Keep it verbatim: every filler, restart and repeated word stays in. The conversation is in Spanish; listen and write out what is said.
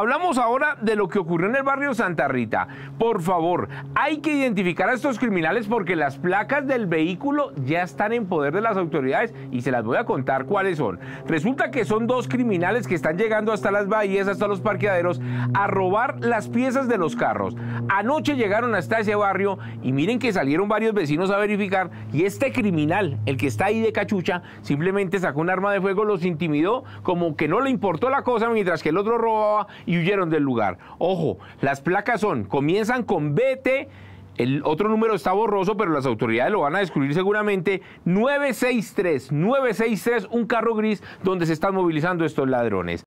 Hablamos ahora de lo que ocurrió en el barrio Santa Rita. Por favor, hay que identificar a estos criminales porque las placas del vehículo ya están en poder de las autoridades y se las voy a contar cuáles son. Resulta que son dos criminales que están llegando hasta las bahías, hasta los parqueaderos, a robar las piezas de los carros. Anoche llegaron hasta ese barrio y miren que salieron varios vecinos a verificar y este criminal, el que está ahí de cachucha, simplemente sacó un arma de fuego, los intimidó, como que no le importó la cosa mientras que el otro robaba y huyeron del lugar. Ojo, las placas son, comienzan con B T, el otro número está borroso, pero las autoridades lo van a descubrir seguramente, nueve seis tres, nueve seis tres, un carro gris donde se están movilizando estos ladrones.